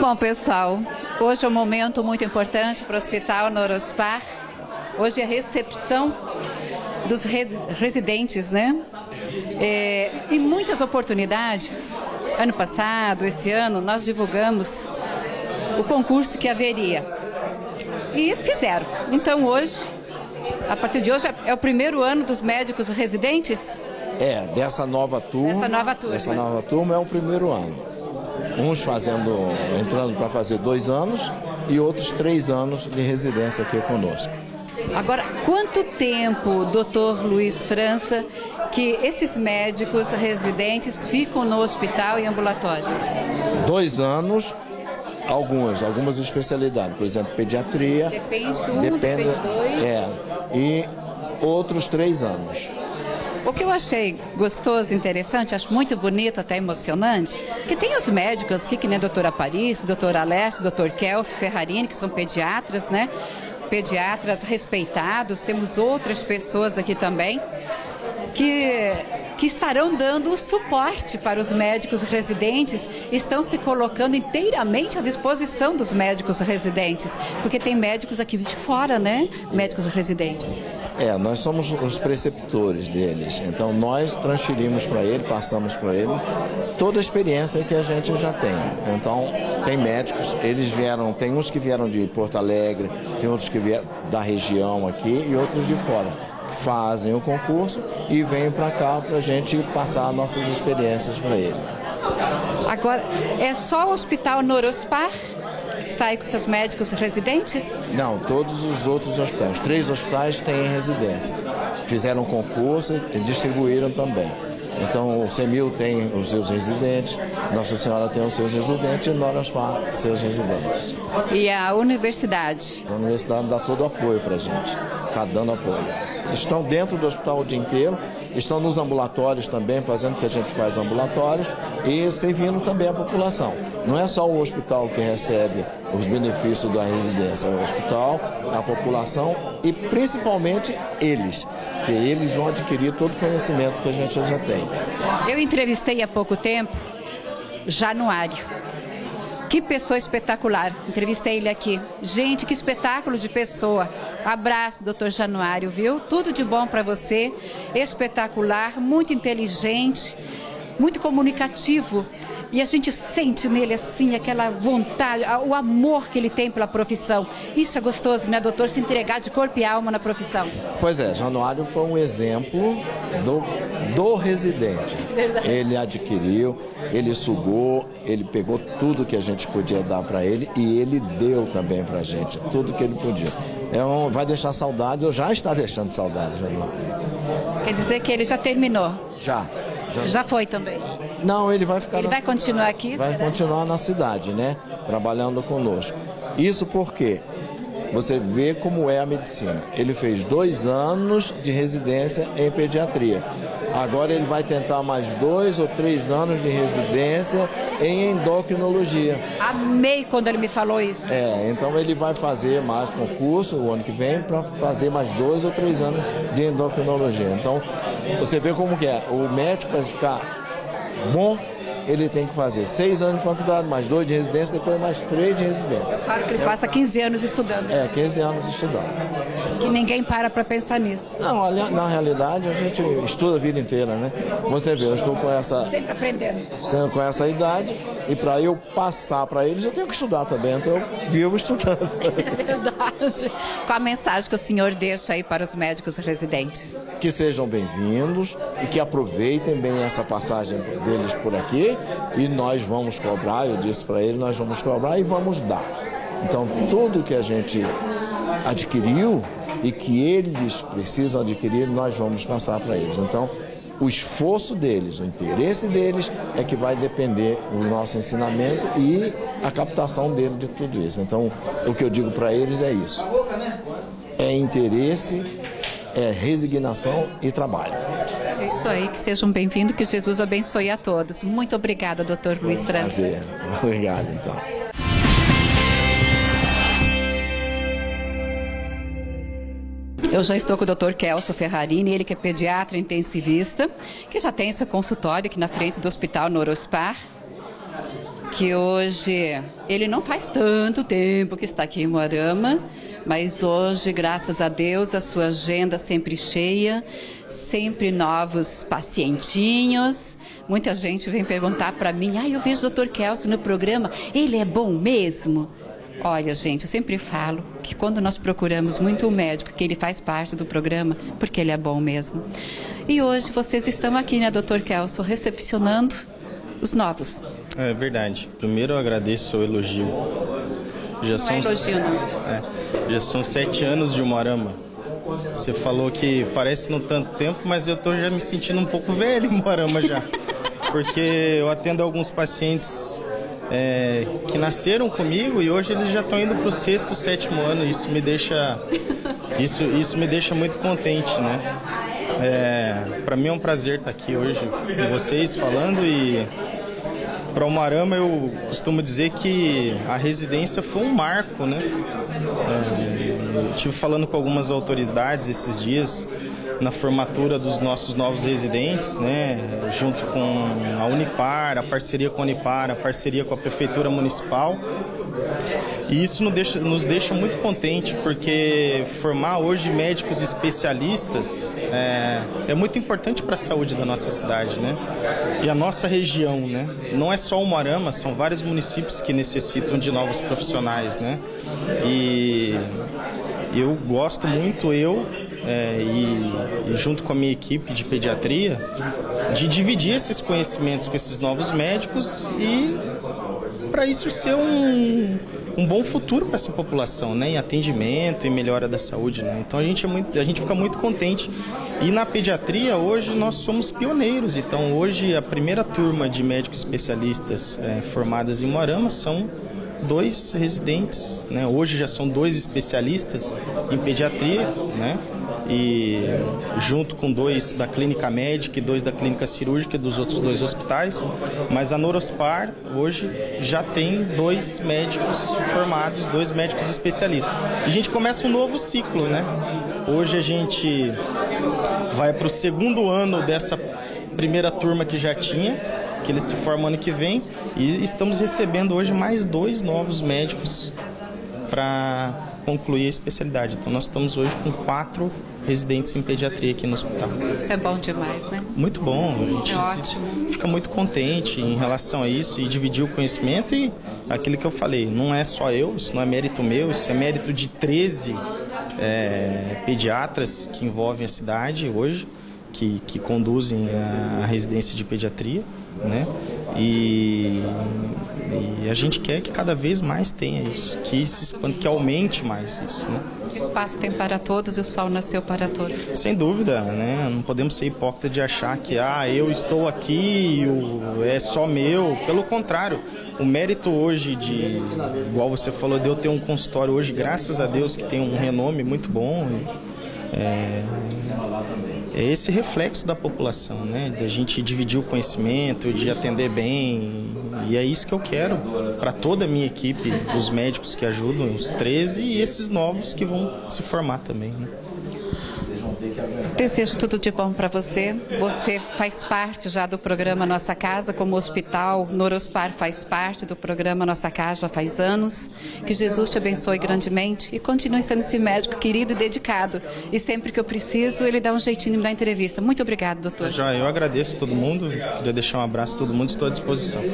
Bom, pessoal, hoje é um momento muito importante para o Hospital Norospar. Hoje é a recepção dos residentes, né? Em muitas oportunidades, ano passado, esse ano, nós divulgamos o concurso que haveria. E fizeram. Então hoje, a partir de hoje, é o primeiro ano dos médicos residentes? Dessa nova turma. Essa nova turma é o primeiro ano. Uns entrando para fazer 2 anos e outros 3 anos de residência aqui conosco. Agora, quanto tempo, doutor Luiz França, que esses médicos residentes ficam no hospital e ambulatório? 2 anos, algumas especialidades, por exemplo, pediatria. Depende do 1, depende do 2. E outros 3 anos. O que eu achei gostoso, interessante, acho muito bonito, até emocionante, que tem os médicos aqui, que nem a doutora Paris, doutora Alessio, doutor Kelso Ferrarini, que são pediatras, né? Pediatras respeitados, temos outras pessoas aqui também, que estarão dando suporte para os médicos residentes, estão se colocando inteiramente à disposição dos médicos residentes, porque tem médicos aqui de fora, né? Médicos residentes. Nós somos os preceptores deles, então nós transferimos para ele, passamos para ele toda a experiência que a gente já tem. Então, tem médicos, tem uns que vieram de Porto Alegre, tem outros que vieram da região aqui e outros de fora, que fazem o concurso e vêm para cá para a gente passar nossas experiências para ele. Agora, é só o Hospital Norospar que está aí com seus médicos residentes? Não, todos os outros hospitais. 3 hospitais têm residência. Fizeram concurso e distribuíram também. Então, o CEMIL tem os seus residentes, Nossa Senhora tem os seus residentes e o Norospar seus residentes. E a universidade? A universidade dá todo o apoio para a gente, está dando apoio. Estão dentro do hospital o dia inteiro, estão nos ambulatórios também, fazendo o que a gente faz ambulatórios e servindo também a população. Não é só o hospital que recebe os benefícios da residência, é o hospital, a população e principalmente eles, que eles vão adquirir todo o conhecimento que a gente já tem. Eu entrevistei há pouco tempo Januário. Que pessoa espetacular. Entrevistei ele aqui. Gente, que espetáculo de pessoa. Abraço, doutor Januário, viu? Tudo de bom para você. Espetacular, muito inteligente, muito comunicativo. E a gente sente nele, assim, aquela vontade, o amor que ele tem pela profissão. Isso é gostoso, né, doutor? Se entregar de corpo e alma na profissão. Pois é, Januário foi um exemplo do residente. Verdade. Ele adquiriu, ele sugou, ele pegou tudo que a gente podia dar para ele e ele deu também para a gente, tudo que ele podia. Vai deixar saudade, ou já está deixando saudade, Januário. Quer dizer que ele já terminou? Já foi também? Não, ele vai ficar... Ele vai continuar aqui? Vai continuar na cidade, né? Trabalhando conosco. Isso porque você vê como é a medicina. Ele fez 2 anos de residência em pediatria. Agora ele vai tentar mais 2 ou 3 anos de residência em endocrinologia. Amei quando ele me falou isso. Então ele vai fazer mais concurso o ano que vem para fazer mais 2 ou 3 anos de endocrinologia. Então, você vê como que é. O médico, para ficar bom, ele tem que fazer 6 anos de faculdade, mais 2 de residência, depois mais 3 de residência. Claro que ele passa 15 anos estudando. 15 anos estudando. Que ninguém para pensar nisso. Não, na realidade a gente estuda a vida inteira, né? Você vê, eu estou com essa... Sempre aprendendo. Com essa idade, e para eu passar para eles, eu tenho que estudar também, então eu vivo estudando. É verdade. Qual a mensagem que o senhor deixa aí para os médicos residentes? Que sejam bem-vindos e que aproveitem bem essa passagem deles por aqui e nós vamos cobrar, eu disse para eles, nós vamos cobrar e vamos dar. Então, tudo que a gente adquiriu e que eles precisam adquirir, nós vamos passar para eles. Então, o esforço deles, o interesse deles é que vai depender do nosso ensinamento e a captação dele de tudo isso. Então, o que eu digo para eles é isso. É interesse, é resignação e trabalho. É isso aí, que sejam bem-vindos, que Jesus abençoe a todos. Muito obrigada, doutor Luiz França. Prazer. Obrigado, então. Eu já estou com o Dr. Kelso Ferrarini, ele que é pediatra intensivista, que já tem seu consultório aqui na frente do Hospital Norospar. que hoje ele não faz tanto tempo que está aqui em Moarama, mas hoje, graças a Deus, a sua agenda sempre cheia, sempre novos pacientinhos. Muita gente vem perguntar para mim, eu vejo o Dr. Kelso no programa, ele é bom mesmo? Olha, gente, eu sempre falo que quando nós procuramos muito o médico, que ele faz parte do programa, porque ele é bom mesmo. E hoje vocês estão aqui, né, Dr. Kelso, recepcionando os novos. É verdade. Primeiro eu agradeço o elogio. Não é elogio, não. Já são 7 anos de Moarama. Você falou que parece não tanto tempo, mas eu estou já me sentindo um pouco velho em Moarama já. Porque eu atendo alguns pacientes que nasceram comigo e hoje eles já estão indo para o 6º, 7º ano. Isso me deixa muito contente, né? Para mim é um prazer estar aqui hoje com vocês falando. E para o Moarama eu costumo dizer que a residência foi um marco, né? Eu estive falando com algumas autoridades esses dias na formatura dos nossos novos residentes, né? Junto com a Unipar, a parceria com a Unipar, a parceria com a Prefeitura Municipal. E isso nos deixa muito contente, porque formar hoje médicos especialistas é muito importante para a saúde da nossa cidade, né? E a nossa região, né? Não é só o Moarama, são vários municípios que necessitam de novos profissionais, né? E eu gosto muito, e junto com a minha equipe de pediatria, de dividir esses conhecimentos com esses novos médicos e para isso ser um bom futuro para essa população, né? Em atendimento e melhora da saúde, né? Então a gente fica muito contente. E na pediatria hoje nós somos pioneiros. Então hoje a primeira turma de médicos especialistas formadas em Moarama são 2 residentes, né? Hoje já são 2 especialistas em pediatria, né? E junto com 2 da clínica médica e 2 da clínica cirúrgica e dos outros 2 hospitais, mas a Norospar hoje já tem 2 médicos formados, 2 médicos especialistas. E a gente começa um novo ciclo, né? Hoje a gente vai para o 2º ano dessa primeira turma que já tinha, que eles se formam ano que vem, e estamos recebendo hoje mais 2 novos médicos para concluir a especialidade. Então nós estamos hoje com 4 residentes em pediatria aqui no hospital. Isso é bom demais, né? Muito bom. A gente fica muito contente em relação a isso e dividir o conhecimento. E aquilo que eu falei, não é só eu, isso não é mérito meu, isso é mérito de 13 pediatras que envolvem a cidade hoje, que conduzem a residência de pediatria, né? E a gente quer que cada vez mais tenha isso, que se expanda, que aumente mais isso, né? O espaço tem para todos e o sol nasceu para todos. Sem dúvida, né? Não podemos ser hipócritas de achar que eu estou aqui, é só meu. Pelo contrário, o mérito hoje igual você falou, de eu ter um consultório hoje, graças a Deus, que tem um renome muito bom. É esse reflexo da população, né? De a gente dividir o conhecimento, de atender bem, e é isso que eu quero para toda a minha equipe, os médicos que ajudam, os 13 e esses novos que vão se formar também, né? Desejo tudo de bom para você. Você faz parte já do programa Nossa Casa, como hospital. Norospar faz parte do programa Nossa Casa já faz anos. Que Jesus te abençoe grandemente e continue sendo esse médico querido e dedicado. E sempre que eu preciso, ele dá um jeitinho de me dar entrevista. Muito obrigado, doutor. Já eu agradeço a todo mundo. Queria deixar um abraço a todo mundo. Estou à disposição.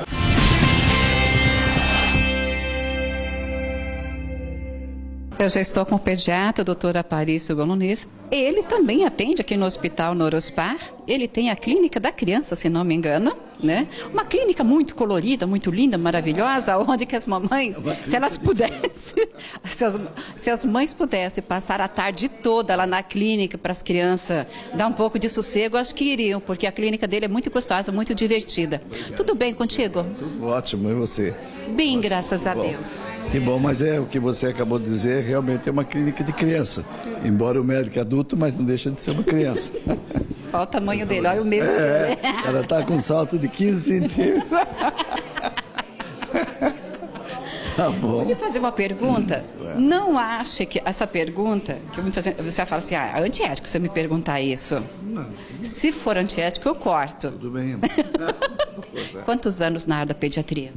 Eu já estou com o pediatra, o doutor Aparício Bolognese. Ele também atende aqui no Hospital Norospar. Ele tem a clínica da criança, se não me engano, né? Uma clínica muito colorida, muito linda, maravilhosa, onde que as mamães, se elas pudessem, se as mães pudessem passar a tarde toda lá na clínica para as crianças dar um pouco de sossego, acho que iriam, porque a clínica dele é muito gostosa, muito divertida. Tudo bem contigo? Tudo ótimo, e você? Bem, graças a Deus. Que bom, mas o que você acabou de dizer, realmente é uma clínica de criança. Embora o médico é adulto, mas não deixa de ser uma criança. Olha o tamanho dele, olha o mesmo. Ela está com um salto de 15 centímetros. Tá bom. Pode fazer uma pergunta? Não ache que essa pergunta, que muita gente, você fala assim, é antiético você me perguntar isso. Não. Se for antiético, eu corto. Tudo bem. Quantos anos na área da pediatria?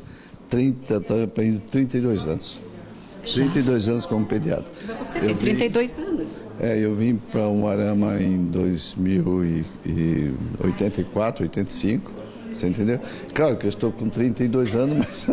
32 anos. 32 anos como pediatra. Você tem 32 anos. Eu vim para Umuarama em 2084, 85, você entendeu? Claro que eu estou com 32 anos,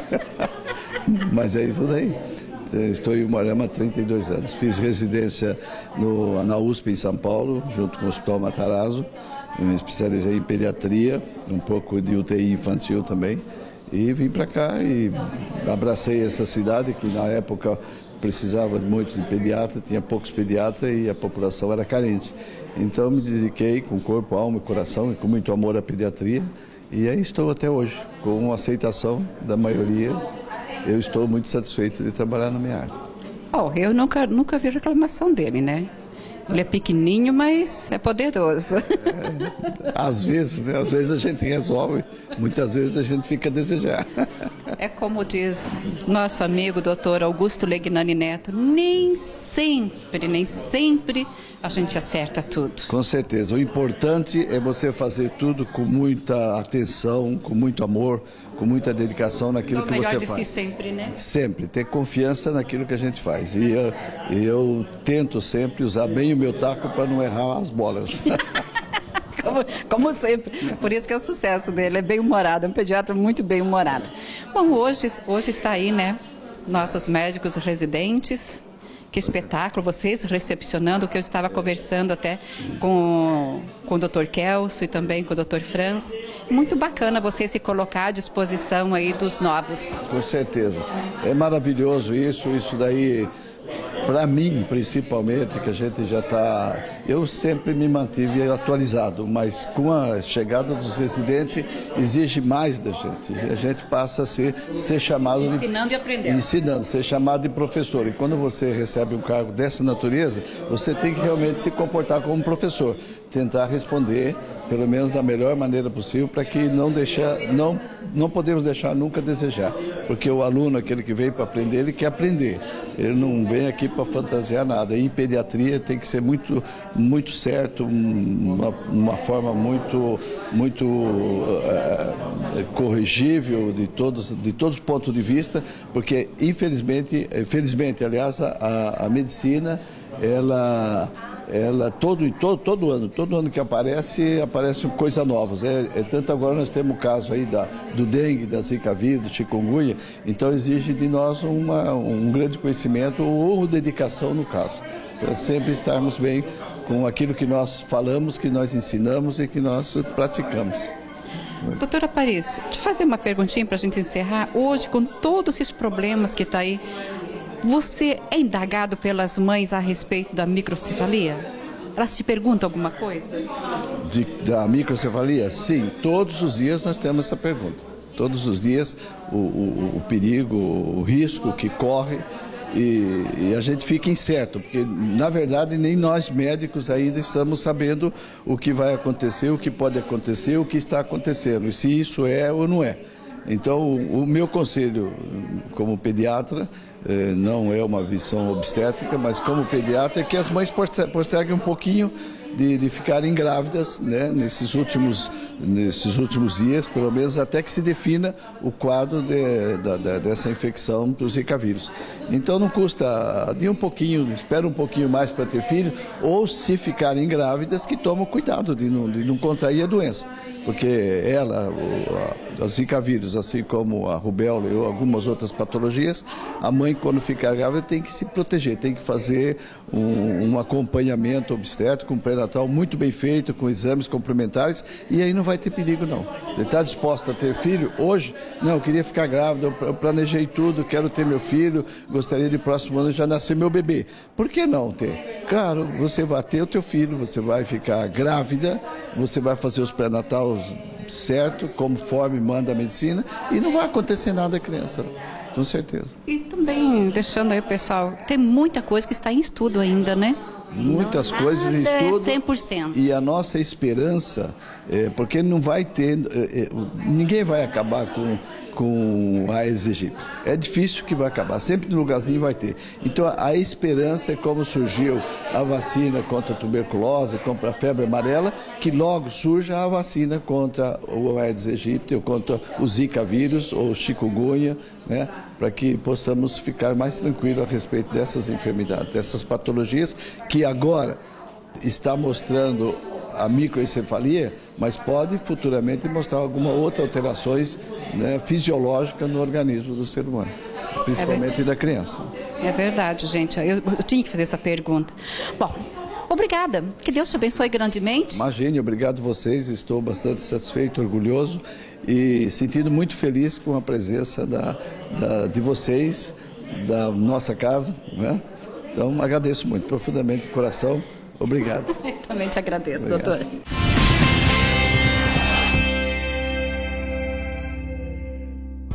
mas é isso daí. Estou em Umuarama há 32 anos. Fiz residência na USP em São Paulo, junto com o Hospital Matarazzo. Eu me especializei em pediatria, um pouco de UTI infantil também. E vim para cá e abracei essa cidade que na época precisava muito de pediatra, tinha poucos pediatras e a população era carente. Então me dediquei com corpo, alma e coração e com muito amor à pediatria e aí estou até hoje, com aceitação da maioria. Eu estou muito satisfeito de trabalhar na minha área. Eu nunca vi reclamação dele, né? Ele é pequenininho, mas é poderoso. Às vezes, né? Às vezes a gente resolve, muitas vezes a gente fica a desejar. É como diz nosso amigo doutor Augusto Legnani Neto, nem sempre a gente acerta tudo. Com certeza. O importante é você fazer tudo com muita atenção, com muito amor, com muita dedicação naquilo que você faz. O melhor de si sempre, né? Sempre. Ter confiança naquilo que a gente faz. E eu tento sempre usar bem o meu taco para não errar as bolas. Como sempre. Por isso que é o sucesso dele. É bem-humorado, é um pediatra muito bem-humorado. Bom, hoje está aí, né? Nossos médicos residentes. Que espetáculo, vocês recepcionando, que eu estava conversando até com o Dr. Kelso e também com o Dr. Franz. Muito bacana você se colocar à disposição aí dos novos. Com certeza. É maravilhoso isso daí, para mim principalmente, que a gente já está... Eu sempre me mantive atualizado, mas com a chegada dos residentes exige mais da gente. A gente passa a ser chamado de... Ensinando e aprendendo. Ensinando, ser chamado de professor. E quando você recebe um cargo dessa natureza, você tem que realmente se comportar como professor. Tentar responder, pelo menos da melhor maneira possível, para que não podemos deixar nunca a desejar. Porque o aluno, aquele que veio para aprender, ele quer aprender. Ele não vem aqui para fantasiar nada. E em pediatria tem que ser muito certo, uma forma muito corrigível de todos os pontos de vista, porque felizmente, aliás, a medicina, ela todo ano que aparecem coisas novas. Tanto agora nós temos o caso aí do dengue, da zika vírus, do chikungunya, então exige de nós um grande conhecimento ou dedicação no caso. Para sempre estarmos bem com aquilo que nós falamos, que nós ensinamos e que nós praticamos. Doutora Paris, deixa eu fazer uma perguntinha para a gente encerrar. Hoje, com todos esses problemas que está aí, você é indagado pelas mães a respeito da microcefalia? Elas te perguntam alguma coisa? Da microcefalia? Sim, todos os dias nós temos essa pergunta. Todos os dias o perigo, o risco que corre e a gente fica incerto, porque na verdade nem nós médicos ainda estamos sabendo o que vai acontecer, o que pode acontecer, o que está acontecendo, e se isso é ou não é. Então, o meu conselho como pediatra, não é uma visão obstétrica, mas como pediatra, é que as mães posterguem um pouquinho de ficarem grávidas, né, nesses últimos dias, pelo menos até que se defina o quadro dessa infecção do Zika vírus. Então não custa, espera um pouquinho mais para ter filho, ou se ficarem grávidas, que tomam cuidado de não contrair a doença. Porque a Zika vírus, assim como a rubéola e algumas outras patologias, a mãe, quando ficar grávida, tem que se proteger, tem que fazer um acompanhamento obstétrico, um pré-natal muito bem feito, com exames complementares, e aí não vai ter perigo não. Ele está disposto a ter filho? Hoje? Não, eu queria ficar grávida, eu planejei tudo, quero ter meu filho, gostaria de próximo ano já nascer meu bebê. Por que não ter? Claro, você vai ter o teu filho, você vai ficar grávida, você vai fazer os pré-natais certo, conforme manda a medicina, e não vai acontecer nada à criança, com certeza. E também, deixando aí o pessoal, tem muita coisa que está em estudo ainda, né? muitas coisas em nada estudo. É 100%. E a nossa esperança, porque não vai ter, ninguém vai acabar com a Aedes aegypti. É difícil que vai acabar, sempre no lugarzinho vai ter. Então a esperança é como surgiu a vacina contra a tuberculose, contra a febre amarela, que logo surja a vacina contra o Aedes aegypti, ou contra o Zika vírus, ou chikungunya, né, para que possamos ficar mais tranquilos a respeito dessas enfermidades, dessas patologias, que agora está mostrando a microencefalia, mas pode futuramente mostrar alguma outra alterações, né, fisiológicas no organismo do ser humano, principalmente da criança. É verdade, gente. Eu tinha que fazer essa pergunta. Bom, obrigada. Que Deus te abençoe grandemente. Imagine, obrigado a vocês. Estou bastante satisfeito, orgulhoso e sentindo muito feliz com a presença de vocês, da nossa casa, né? Então agradeço muito, profundamente, de coração. Obrigado. Também te agradeço, Obrigado. doutor.